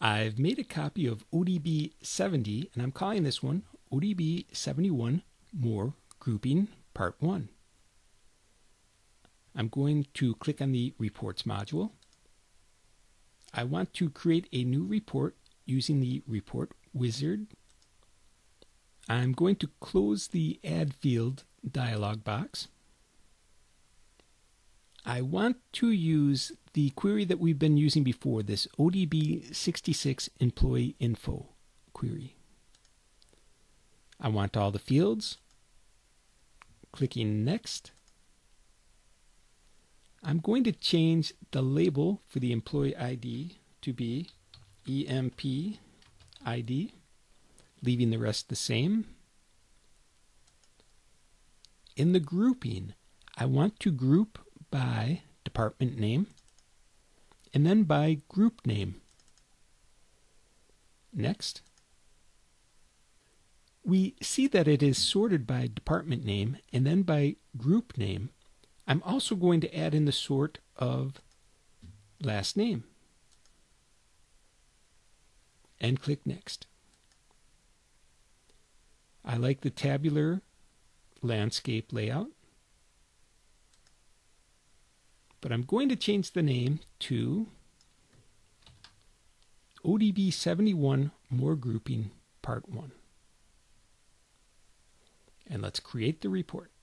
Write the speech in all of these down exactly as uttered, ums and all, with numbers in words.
I've made a copy of O D B seventy, and I'm calling this one O D B seventy-one More Grouping Part one. I'm going to click on the Reports module. I want to create a new report using the Report Wizard. I'm going to close the Add Field dialog box. I want to use the query that we've been using before, this O D B sixty-six Employee Info query. I want all the fields. Clicking Next. I'm going to change the label for the employee I D to be E M P I D, leaving the rest the same. In the grouping, I want to group by department name and then by group name. Next. We see that it is sorted by department name and then by group name. I'm also going to add in the sort of last name and click Next. I like the tabular landscape layout, but I'm going to change the name to O D B seventy-one More Grouping Part one. And let's create the report.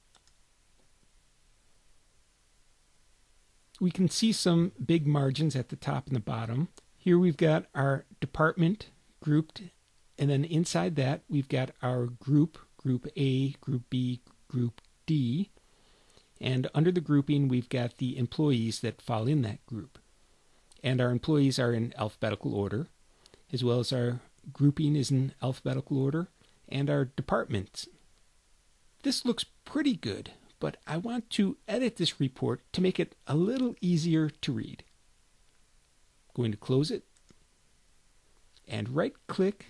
We can see some big margins at the top and the bottom. Here we've got our department grouped, and then inside that we've got our group, Group A, Group B, Group D, and under the grouping we've got the employees that fall in that group. And our employees are in alphabetical order, as well as our grouping is in alphabetical order, and our departments. This looks pretty good, but I want to edit this report to make it a little easier to read. I'm going to close it and right click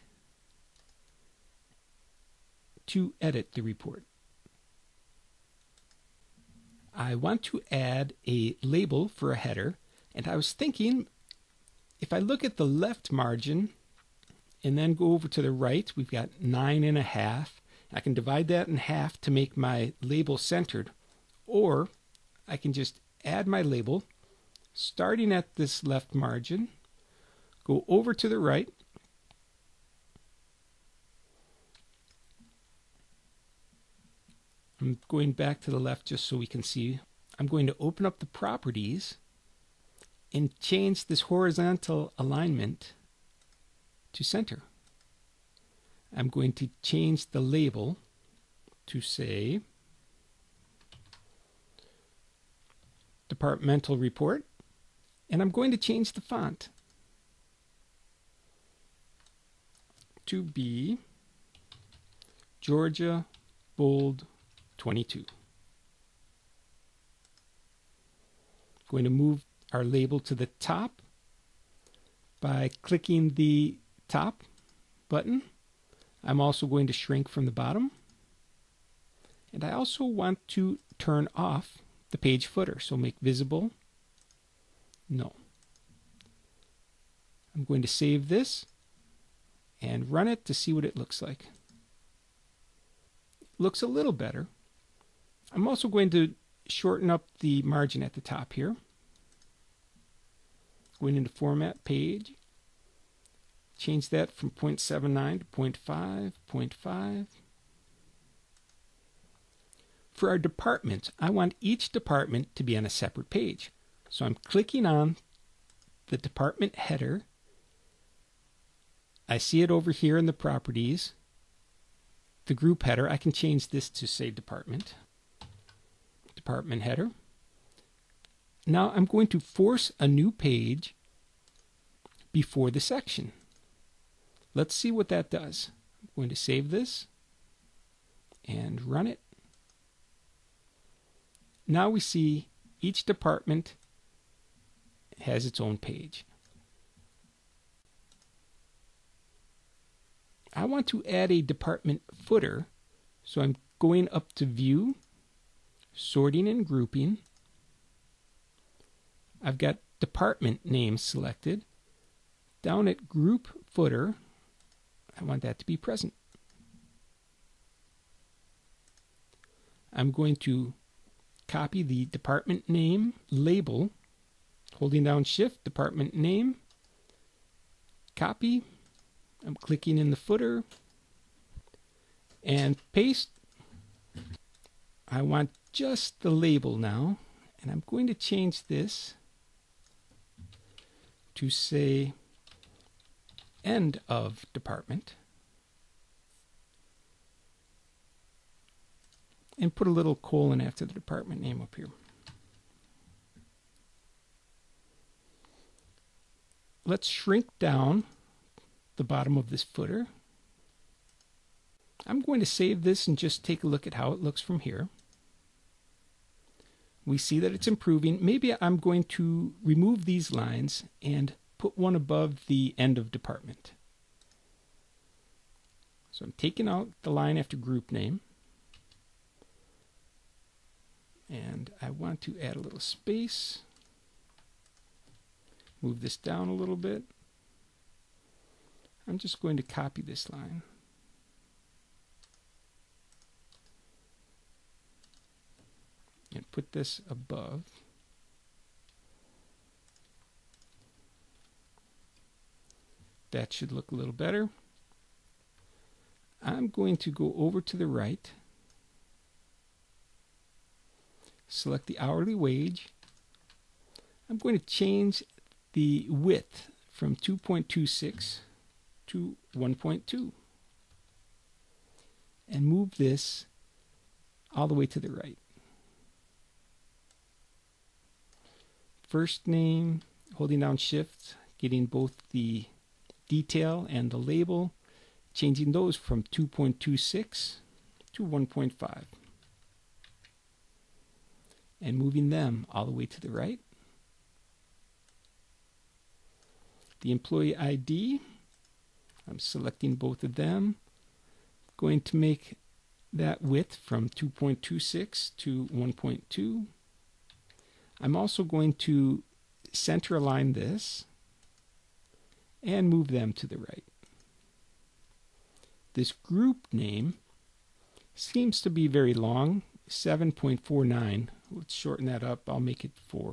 to edit the report. I want to add a label for a header, and I was thinking if I look at the left margin and then go over to the right, we've got nine and a half. I can divide that in half to make my label centered, or I can just add my label starting at this left margin, go over to the right, I'm going back to the left just so we can see. I'm going to open up the properties and change this horizontal alignment to center. I'm going to change the label to say Departmental Report, and I'm going to change the font to be Georgia Bold twenty-two. Going to move our label to the top by clicking the top button. I'm also going to shrink from the bottom, and I also want to turn off the page footer, so make visible no. I'm going to save this and run it to see what it looks like. It looks a little better. I'm also going to shorten up the margin at the top here. Going into Format Page, change that from zero point seven nine to zero point five, zero point five. For our departments, I want each department to be on a separate page. So I'm clicking on the department header. I see it over here in the properties. The group header, I can change this to say department. Department header. Now I'm going to force a new page before the section. Let's see what that does. I'm going to save this and run it. Now we see each department has its own page. I want to add a department footer, so I'm going up to View, Sorting and Grouping. I've got department name selected. Down at group footer, I want that to be present. I'm going to copy the department name label, holding down Shift, department name, copy. I'm clicking in the footer and paste. I want just the label now, and I'm going to change this to say end of department, and put a little colon after the department name up here. Let's shrink down the bottom of this footer. I'm going to save this and just take a look at how it looks from here. We see that it's improving. Maybe I'm going to remove these lines and put one above the end of department. So I'm taking out the line after group name, and I want to add a little space. Move this down a little bit. I'm just going to copy this line. And put this above. That should look a little better. I'm going to go over to the right, select the hourly wage. I'm going to change the width from two point two six to one point two and move this all the way to the right. First name, holding down Shift, getting both the detail and the label, changing those from two point two six to one point five, and moving them all the way to the right. The employee I D, I'm selecting both of them, going to make that width from two point two six to one point two. I'm also going to center align this and move them to the right. This group name seems to be very long, seven point four nine. Let's shorten that up. I'll make it four.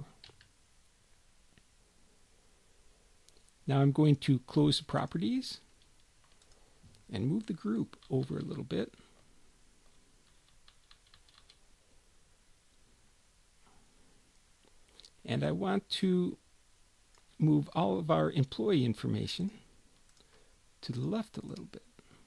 Now I'm going to close the properties and move the group over a little bit. And I want to move all of our employee information to the left a little bit.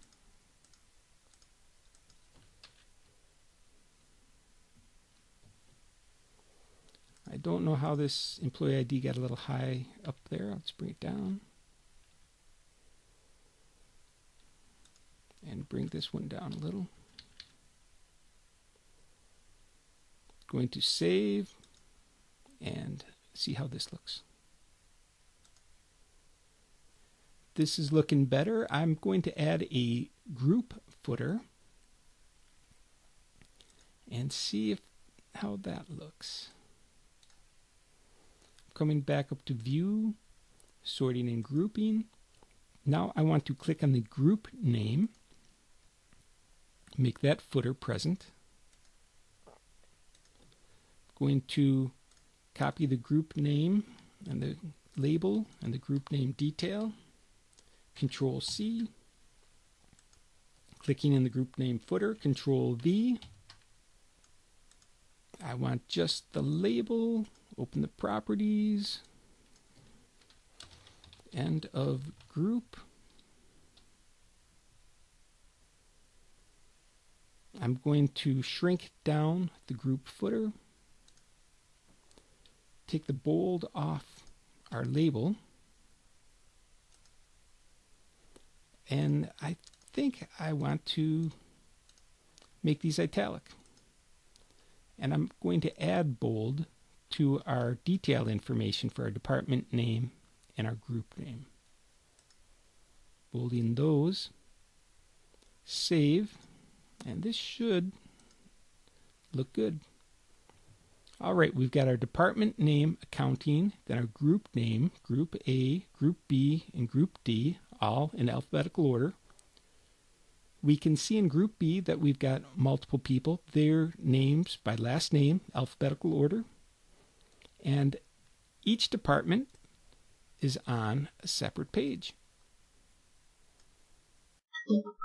I don't know how this employee I D got a little high up there. Let's bring it down. And bring this one down a little. Going to save and see how this looks. This is looking better. I'm going to add a group footer and see if how that looks. Coming back up to View, Sorting and Grouping. Now I want to click on the group name, make that footer present. Going to copy the group name and the label and the group name detail. Control C. Clicking in the group name footer, Control V. I want just the label. Open the properties. End of group. I'm going to shrink down the group footer. Take the bold off our label. And I think I want to make these italic. And I'm going to add bold to our detail information for our department name and our group name. Bolding those. Save. And this should look good. All right, we've got our department name, accounting, then our group name, group A, group B, and group D, all in alphabetical order. We can see in group B that we've got multiple people, their names by last name, alphabetical order. And each department is on a separate page.